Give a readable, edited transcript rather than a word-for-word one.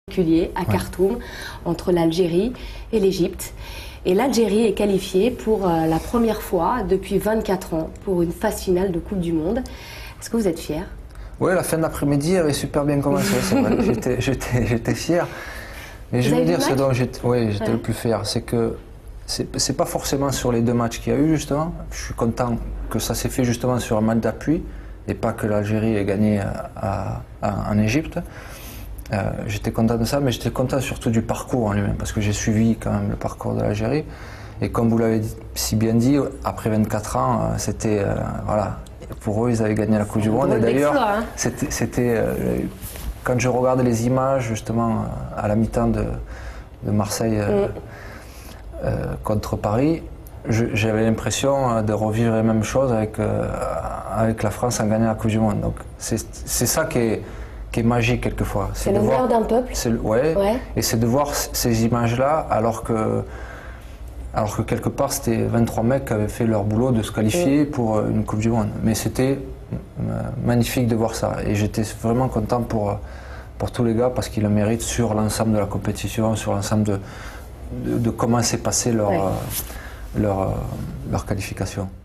à Khartoum entre l'Algérie et l'Égypte. Et l'Algérie est qualifiée pour la première fois depuis 24 ans pour une phase finale de Coupe du Monde. Est-ce que vous êtes fier? Oui, la fin d'après-midi avait super bien commencé, c'est vrai. J'étais fier. Mais je veux dire, ce dont j'étais le plus fier, c'est que c'est pas forcément sur les deux matchs qu'il y a eu, justement. Je suis content que ça s'est fait justement sur un match d'appui et pas que l'Algérie ait gagné en Égypte. J'étais content de ça, mais j'étais content surtout du parcours en lui-même, parce que j'ai suivi quand même le parcours de l'Algérie. Et comme vous l'avez si bien dit, après 24 ans, c'était voilà, pour eux, ils avaient gagné la Coupe du Monde. Et d'ailleurs, quand je regardais les images justement à la mi-temps de Marseille contre Paris, j'avais l'impression de revivre les mêmes choses avec la France en gagnant la Coupe du Monde. Donc c'est ça qui est magique quelquefois. C'est le bonheur d'un peuple. Et c'est de voir ces images-là alors que quelque part c'était 23 mecs qui avaient fait leur boulot de se qualifier pour une Coupe du Monde. Mais c'était magnifique de voir ça. Et j'étais vraiment content pour tous les gars parce qu'ils le méritent sur l'ensemble de la compétition, sur l'ensemble de comment s'est passé leur qualification.